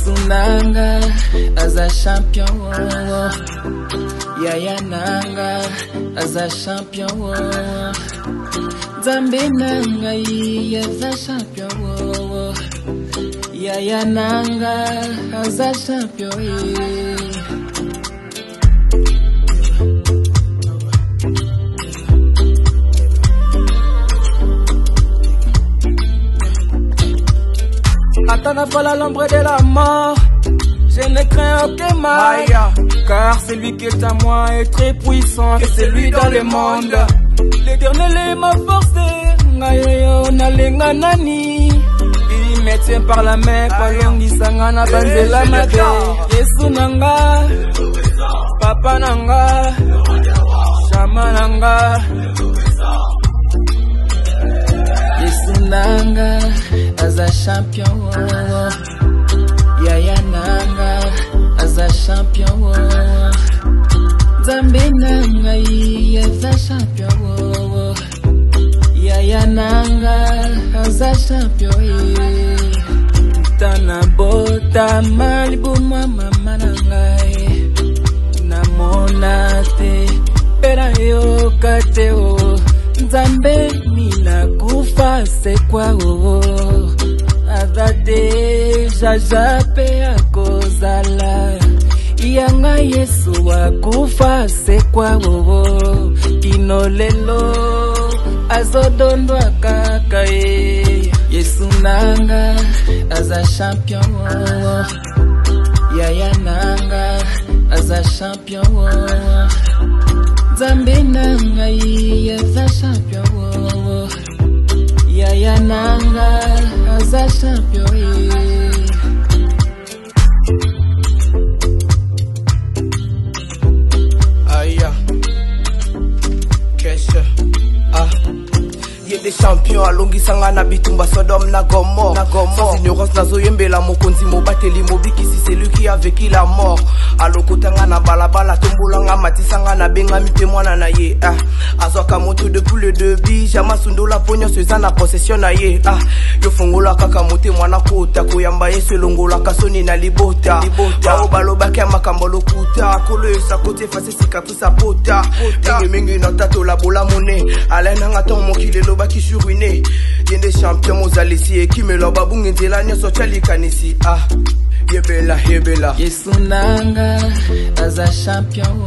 Yesu nanga aza champion Yaya nanga aza champion Zambe nanga aza champion Yaya nanga aza champion Attends pas la l'ombre de la mort, je ne crains aucun mal, car celui qui est à moi est très puissant, et c'est lui dans le monde. L'Éternel est ma force, il me tient par la main, Palongisangana Banzela Mate, Yesu nanga, Papa nanga, Shama nanga. Yesu nanga aza champion Yaya nanga aza champion Zambe nanga aza champion Yaya nanga aza champion Tana bota malibu mama nanga Namona te pera yo kateo Nzambe nina kufa sekwa Aza deja jape akozala Yanga Yesu wakufa sekwa Kinolelo azodondwa kaka Yesu nanga aza champion Yaya nanga aza champion Zambe nanga aza champion Yaya nanga aza champion Aya Kesha des champions alongisanga na bitumba Sodome na Gomorre sans ignorance nazo yembela mokonzi mobateli mobikisi c'est lui qui a vécu la mort alokotanga na balabala tombolanga matisanga na benga mpe mwana na ye azwaka moto depuis le début jama sundola ponyo seza na possession na ye yo fongola kaka mote mwana kota koyamba ye selongola kasoni na libota bao balobaki makambo lokuta kolo esa kote face sika kusa pota mingi na tato la bola mone alena ton mokile lobaki ruiné yende champion mozalisi qui me lo babungi nzela nyoso chali kanisi yebela Yesu nanga aza champion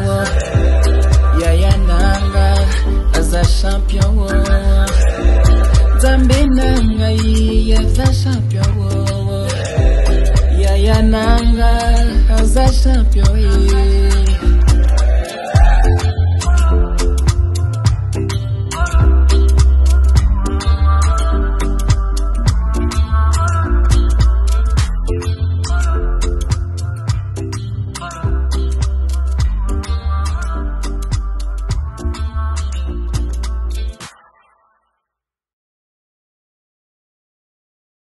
Yaya nanga aza champion Zambe nanga aza champion Yaya nanga aza champion